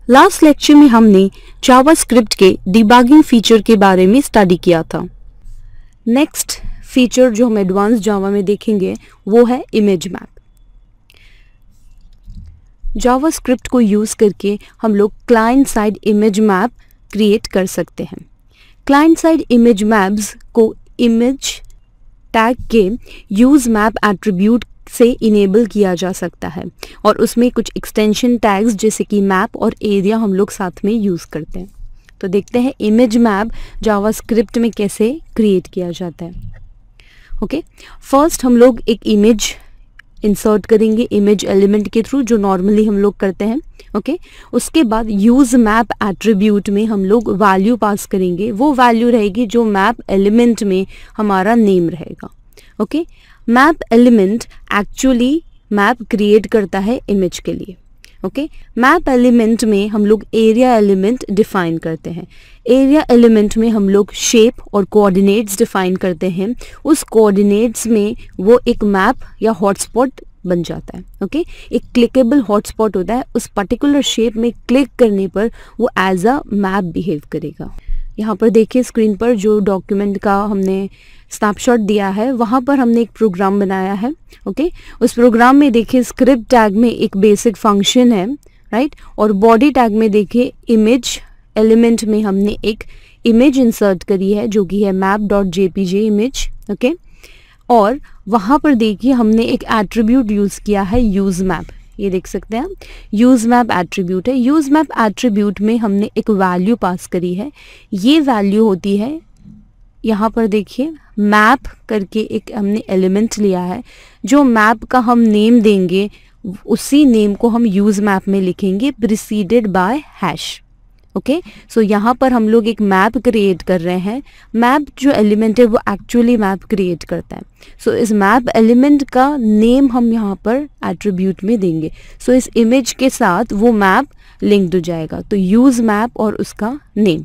Last lecture में हमने JavaScript के डिबगिंग फीचर के बारे में स्टडी किया था। नेक्स्ट फीचर जो हम एडवांस जावा में देखेंगे वो है इमेज मैप। जावास्क्रिप्ट को यूज़ करके हम लोग client side image map create कर सकते हैं। क्लाइंट साइड इमेज मैप्स को इमेज टैग के यूज़ मैप एट्रीब्यूट से इनेबल किया जा सकता है और उसमें कुछ एक्सटेंशन टैग्स जैसे कि मैप और एरिया हम लोग साथ में यूज़ करते हैं। तो देखते हैं इमेज मैप जावास्क्रिप्ट में कैसे क्रिएट किया जाता है। ओके, फर्स्ट हम लोग एक इमेज इंसर्ट करेंगे इमेज एलिमेंट के थ्रू, जो नॉर्मली हम लोग करते हैं। ओके, उसके बाद यूज़ मैप एट्रीब्यूट में हम लोग वैल्यू पास करेंगे। वो वैल्यू रहेगी जो मैप एलिमेंट में हमारा नेम रहेगा। Okay, map element actually map create करता है इमेज के लिए। ओके, मैप एलिमेंट में हम लोग एरिया एलिमेंट डिफाइन करते हैं। एरिया एलिमेंट में हम लोग शेप और कोऑर्डिनेट्स डिफाइन करते हैं। उस कोऑर्डिनेट्स में वो एक मैप या हॉटस्पॉट बन जाता है। ओके, एक क्लिकेबल हॉटस्पॉट होता है। उस पर्टिकुलर शेप में क्लिक करने पर वो एज अ मैप बिहेव करेगा। यहाँ पर देखिए स्क्रीन पर जो डॉक्यूमेंट का हमने स्नैपशॉट दिया है, वहाँ पर हमने एक प्रोग्राम बनाया है। ओके, उस प्रोग्राम में देखिए स्क्रिप्ट टैग में एक बेसिक फंक्शन है, राइट, और बॉडी टैग में देखिए इमेज एलिमेंट में हमने एक इमेज इंसर्ट करी है जो कि है map.jpg इमेज। ओके, और वहाँ पर देखिए हमने एक एट्रीब्यूट यूज़ किया है यूज़ मैप। ये देख सकते हैं आप, यूज़ मैप एट्रीब्यूट है। यूज़ मैप एट्रीब्यूट में हमने एक वैल्यू पास करी है। ये वैल्यू होती है, यहाँ पर देखिए मैप करके एक हमने एलिमेंट लिया है। जो मैप का हम नेम देंगे उसी नेम को हम यूज़ मैप में लिखेंगे preceded by hash. Okay, so यहाँ पर हम लोग एक मैप क्रिएट कर रहे हैं। मैप जो एलिमेंट है वो एक्चुअली मैप क्रिएट करता है। सो इस मैप एलिमेंट का नेम हम यहाँ पर एट्रीब्यूट में देंगे। सो इस इमेज के साथ वो मैप लिंक्ड हो जाएगा। तो यूज़ मैप और उसका नेम।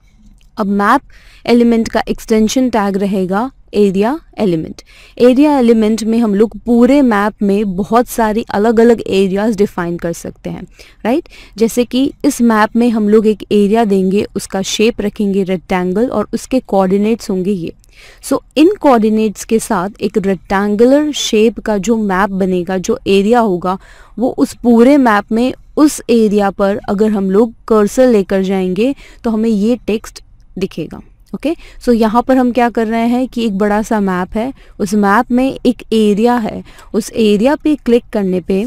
अब मैप एलिमेंट का एक्सटेंशन टैग रहेगा एरिया एलिमेंट। एरिया एलिमेंट में हम लोग पूरे मैप में बहुत सारी अलग अलग एरियाज डिफाइन कर सकते हैं, राइट। जैसे कि इस मैप में हम लोग एक एरिया देंगे, उसका शेप रखेंगे रेक्टेंगल और उसके कोऑर्डिनेट्स होंगे ये। सो इन कोऑर्डिनेट्स के साथ एक रेक्टेंगुलर शेप का जो मैप बनेगा, जो एरिया होगा, वो उस पूरे मैप में उस एरिया पर अगर हम लोग कर्सर लेकर जाएंगे तो हमें ये टेक्स्ट दिखेगा। ओके, सो यहाँ पर हम क्या कर रहे हैं कि एक बड़ा सा मैप है, उस मैप में एक एरिया है। उस एरिया पे क्लिक करने पे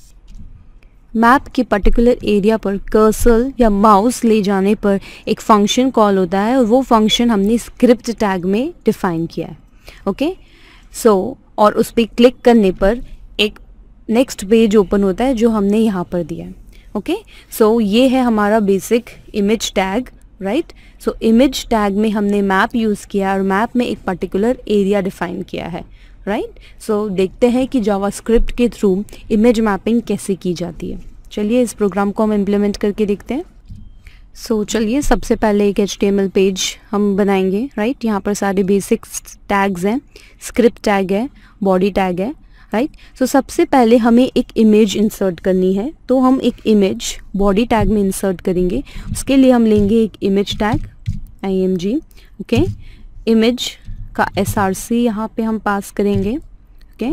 मैप के पर्टिकुलर एरिया पर कर्सर या माउस ले जाने पर एक फंक्शन कॉल होता है और वो फंक्शन हमने स्क्रिप्ट टैग में डिफाइन किया है। ओके, सो और उस पर क्लिक करने पर एक नेक्स्ट पेज ओपन होता है जो हमने यहाँ पर दिया है। ओके, सो ये है हमारा basic image tag, right. So image tag में हमने मैप यूज़ किया और मैप में एक पर्टिकुलर एरिया डिफाइन किया है, राइट। सो देखते हैं कि जावास्क्रिप्ट के थ्रू इमेज मैपिंग कैसे की जाती है। चलिए इस प्रोग्राम को हम इम्प्लीमेंट करके देखते हैं। सो चलिए सबसे पहले एक HTML पेज हम बनाएंगे, राइट। यहाँ पर सारे बेसिक टैग्स हैं, स्क्रिप्ट टैग है, बॉडी टैग है, राइट। सो सबसे पहले हमें एक इमेज इंसर्ट करनी है, तो हम एक इमेज बॉडी टैग में इंसर्ट करेंगे। उसके लिए हम लेंगे एक image tag img। Okay, image का src यहाँ पे हम पास करेंगे। ओके,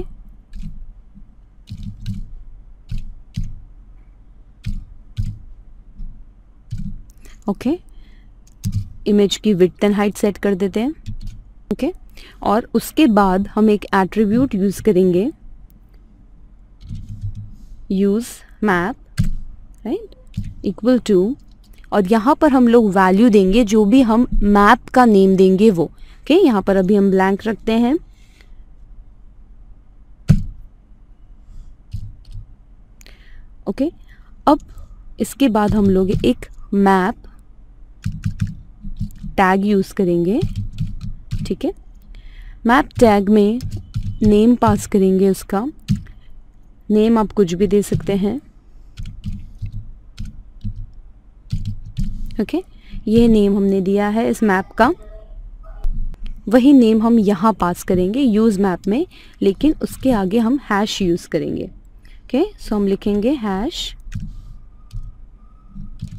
ओके, इमेज की विड्थ एंड हाइट सेट कर देते हैं। ओके, और उसके बाद हम एक एट्रीब्यूट यूज़ करेंगे use map, right, equal to, और यहाँ पर हम लोग वैल्यू देंगे जो भी हम मैप का नेम देंगे वो। ओके, यहाँ पर अभी हम ब्लैंक रखते हैं। ओके, अब इसके बाद हम लोग एक मैप टैग यूज़ करेंगे। ठीक है, मैप टैग में नेम पास करेंगे, उसका नेम आप कुछ भी दे सकते हैं। ओके, ये नेम हमने दिया है इस मैप का, वही नेम हम यहाँ पास करेंगे यूज़ मैप में, लेकिन उसके आगे हम हैश यूज़ करेंगे। ओके, सो हम लिखेंगे हैश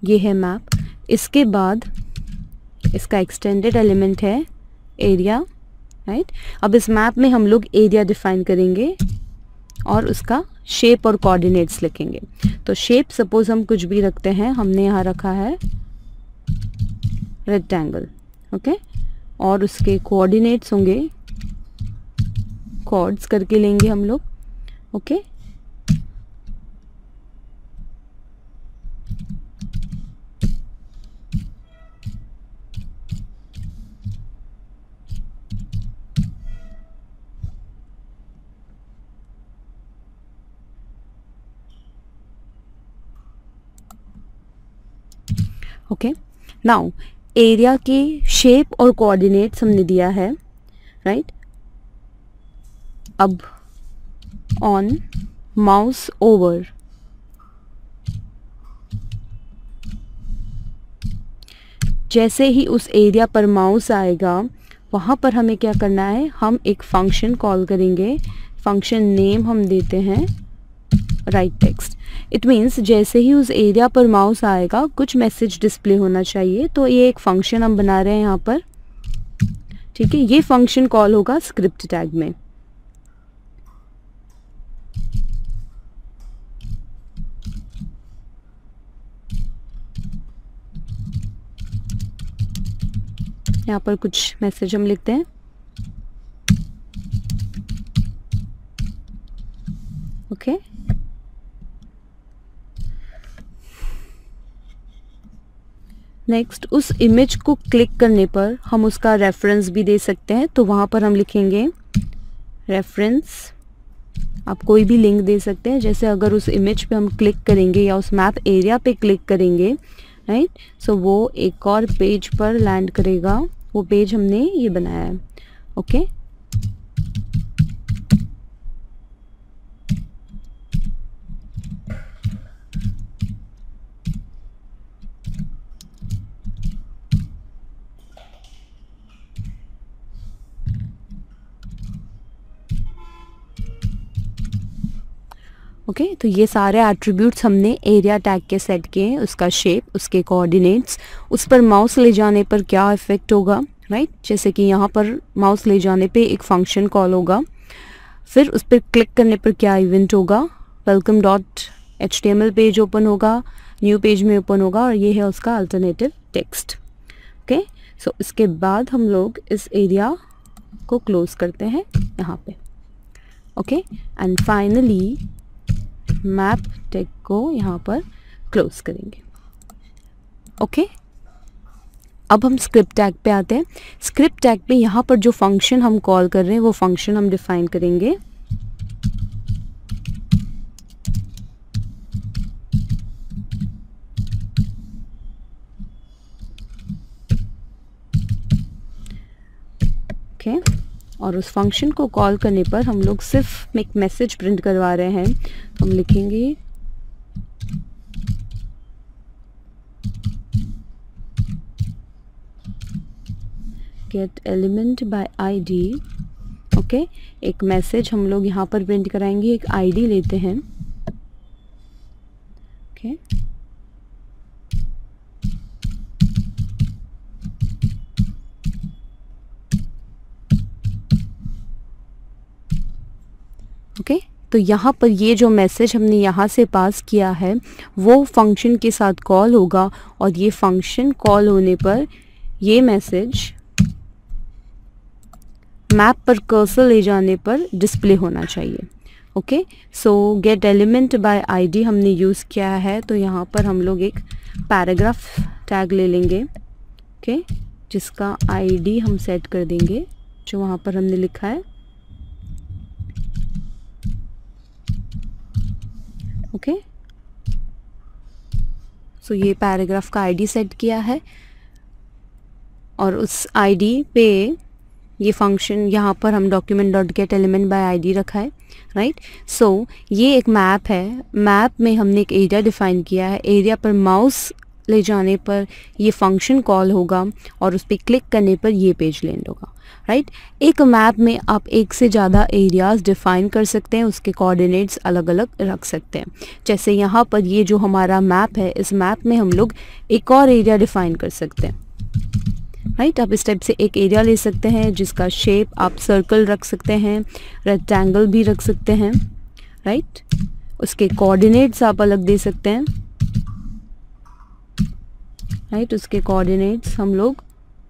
ये है मैप। इसके बाद इसका एक्सटेंडेड एलिमेंट है एरिया, राइट। अब इस मैप में हम लोग एरिया डिफाइन करेंगे और उसका शेप और कोऑर्डिनेट्स लिखेंगे। तो शेप सपोज हम कुछ भी रखते हैं, हमने यहाँ रखा है रेक्टेंगल, ओके। और उसके कोऑर्डिनेट्स होंगे, कॉर्ड्स करके लेंगे हम लोग, ओके। ओके, नाउ एरिया के शेप और कोऑर्डिनेट्स हमने दिया है, राइट। अब ऑन माउस ओवर, जैसे ही उस एरिया पर माउस आएगा वहाँ पर हमें क्या करना है, हम एक फंक्शन कॉल करेंगे। फंक्शन नेम हम देते हैं राइट टेक्स्ट। इट मीन्स जैसे ही उस एरिया पर माउस आएगा कुछ मैसेज डिस्प्ले होना चाहिए, तो ये एक फंक्शन हम बना रहे हैं यहाँ पर, ठीक है। ये फंक्शन कॉल होगा स्क्रिप्ट टैग में। यहाँ पर कुछ मैसेज हम लिखते हैं, ओके। नेक्स्ट, उस इमेज को क्लिक करने पर हम उसका रेफरेंस भी दे सकते हैं, तो वहाँ पर हम लिखेंगे रेफरेंस। आप कोई भी लिंक दे सकते हैं, जैसे अगर उस इमेज पे हम क्लिक करेंगे या उस मैप एरिया पे क्लिक करेंगे, राइट, सो वो एक और पेज पर लैंड करेगा। वो पेज हमने ये बनाया है, ओके। ओके, तो ये सारे एट्रीब्यूट्स हमने एरिया टैग के सेट किए हैं। उसका शेप, उसके कोऑर्डिनेट्स, उस पर माउस ले जाने पर क्या इफेक्ट होगा, राइट। जैसे कि यहाँ पर माउस ले जाने पे एक फंक्शन कॉल होगा, फिर उस पर क्लिक करने पर क्या इवेंट होगा, welcome.html पेज ओपन होगा, न्यू पेज में ओपन होगा, और ये है उसका अल्टरनेटिव टेक्स्ट, ओके। सो इसके बाद हम लोग इस एरिया को क्लोज करते हैं यहाँ पे, okay. And finally map tag को यहाँ पर क्लोज करेंगे, ओके। अब हम स्क्रिप्ट टैग पे आते हैं। स्क्रिप्ट टैग पे यहाँ पर जो फंक्शन हम कॉल कर रहे हैं वो फंक्शन हम डिफाइन करेंगे, ओके। और उस फंक्शन को कॉल करने पर हम लोग सिर्फ एक मैसेज प्रिंट करवा रहे हैं, हम लिखेंगे get element by ID, okay. एक मैसेज हम लोग यहाँ पर प्रिंट कराएंगे, एक आईडी लेते हैं, ओके। ओके, तो यहाँ पर ये जो मैसेज हमने यहाँ से पास किया है वो फंक्शन के साथ कॉल होगा, और ये फंक्शन कॉल होने पर ये मैसेज मैप पर कर्सर ले जाने पर डिस्प्ले होना चाहिए, okay. So get element by ID हमने यूज़ किया है, तो यहाँ पर हम लोग एक पैराग्राफ टैग ले लेंगे, ओके, जिसका आईडी हम सेट कर देंगे जो वहाँ पर हमने लिखा है, ओके। सो ये पैराग्राफ का आईडी सेट किया है, और उस आईडी पे ये फंक्शन यहाँ पर हम document dot get element by ID रखा है, राइट। सो ये एक मैप है, मैप में हमने एक एरिया डिफाइन किया है, एरिया पर माउस ले जाने पर ये फंक्शन कॉल होगा और उस पर क्लिक करने पर ये पेज लैंड होगा, राइट। एक मैप में आप एक से ज़्यादा एरियाज़ डिफ़ाइन कर सकते हैं, उसके कोऑर्डिनेट्स अलग अलग रख सकते हैं। जैसे यहाँ पर ये जो हमारा मैप है, इस मैप में हम लोग एक और एरिया डिफ़ाइन कर सकते हैं, राइट। आप इस टाइप से एक एरिया ले सकते हैं जिसका शेप आप सर्कल रख सकते हैं, रेक्टेंगल भी रख सकते हैं, राइट। उसके कोऑर्डिनेट्स आप अलग दे सकते हैं, राइट। उसके कोऑर्डिनेट्स हम लोग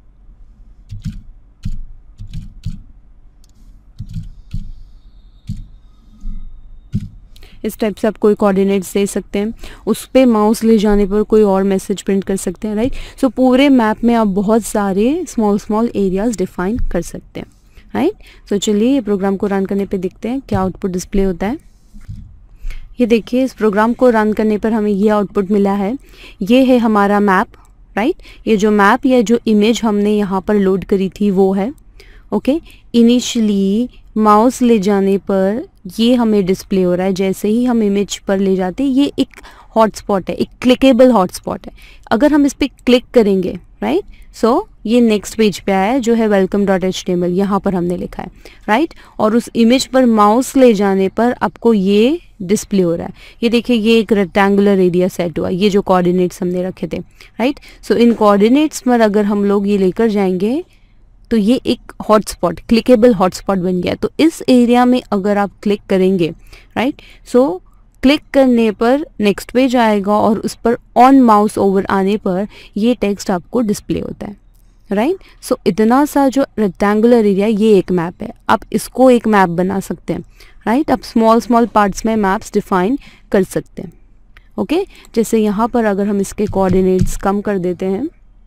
इस टाइप से आप कोई कोऑर्डिनेट्स दे सकते हैं। उस पे माउस ले जाने पर कोई और मैसेज प्रिंट कर सकते हैं, राइट। सो पूरे मैप में आप बहुत सारे स्मॉल एरियाज डिफाइन कर सकते हैं, राइट। सो चलिए ये प्रोग्राम को रन करने पे देखते हैं क्या आउटपुट डिस्प्ले होता है। ये देखिए, इस प्रोग्राम को रन करने पर हमें ये आउटपुट मिला है। ये है हमारा मैप, राइट। ये जो मैप या जो इमेज हमने यहाँ पर लोड करी थी वो है, ओके। इनिशियली माउस ले जाने पर ये हमें डिस्प्ले हो रहा है। जैसे ही हम इमेज पर ले जाते हैं, ये एक हॉटस्पॉट है, एक क्लिकेबल हॉटस्पॉट है। अगर हम इस पर क्लिक करेंगे, राइट, सो ये नेक्स्ट पेज पे आया है जो है welcome.html, यहाँ पर हमने लिखा है, राइट। और उस इमेज पर माउस ले जाने पर आपको ये डिस्प्ले हो रहा है। ये देखिए, ये एक रेक्टेंगुलर एरिया सेट हुआ, ये जो कोऑर्डिनेट्स हमने रखे थे, राइट। सो इन कोऑर्डिनेट्स पर अगर हम लोग ये लेकर जाएंगे तो ये एक हॉटस्पॉट, क्लिकेबल हॉटस्पॉट बन गया। तो इस एरिया में अगर आप क्लिक करेंगे, राइट, सो क्लिक करने पर नेक्स्ट पेज आएगा और उस पर ऑन माउस ओवर आने पर ये टेक्स्ट आपको डिस्प्ले होता है, राइट। सो इतना सा जो रेक्टेंगुलर एरिया, ये एक मैप है। आप इसको एक मैप बना सकते हैं, राइट। आप स्मॉल पार्ट्स में मैप्स डिफाइन कर सकते हैं, ओके। जैसे यहाँ पर अगर हम इसके कोऑर्डिनेट्स कम कर देते हैं,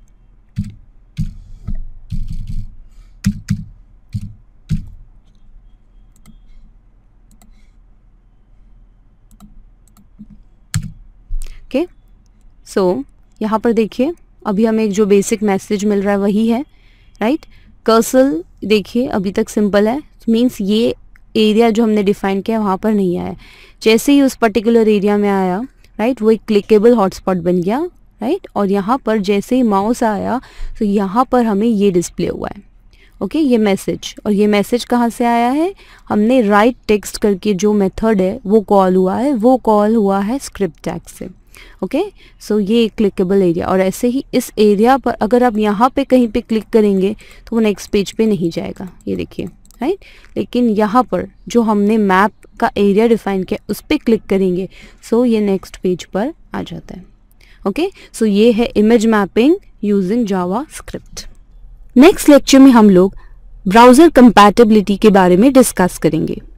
ओके। सो यहाँ पर देखिए, अभी हमें एक जो बेसिक मैसेज मिल रहा है वही है, राइट। कर्सर देखिए अभी तक सिंपल है, मीन्स ये एरिया जो हमने डिफाइन किया वहाँ पर नहीं आया। जैसे ही उस पर्टिकुलर एरिया में आया, राइट, वो एक क्लिकेबल हॉटस्पॉट बन गया, राइट। और यहाँ पर जैसे ही माउस आया तो यहाँ पर हमें ये डिस्प्ले हुआ है, ओके, ये मैसेज। और ये मैसेज कहाँ से आया है? हमने राइट टेक्स्ट करके जो मेथड है वो कॉल हुआ है, वो कॉल हुआ है स्क्रिप्ट टैग से, ओके। सो ये क्लिकेबल एरिया। और ऐसे ही इस एरिया पर अगर आप यहाँ पे कहीं पे क्लिक करेंगे तो वो नेक्स्ट पेज पे नहीं जाएगा, ये देखिए, राइट। लेकिन यहाँ पर जो हमने मैप का एरिया डिफाइन किया उस पर क्लिक करेंगे, सो ये नेक्स्ट पेज पर आ जाता है, ओके। सो ये है image mapping using JavaScript. Next lecture में हम लोग ब्राउज़र कंपैटिबिलिटी के बारे में डिस्कस करेंगे।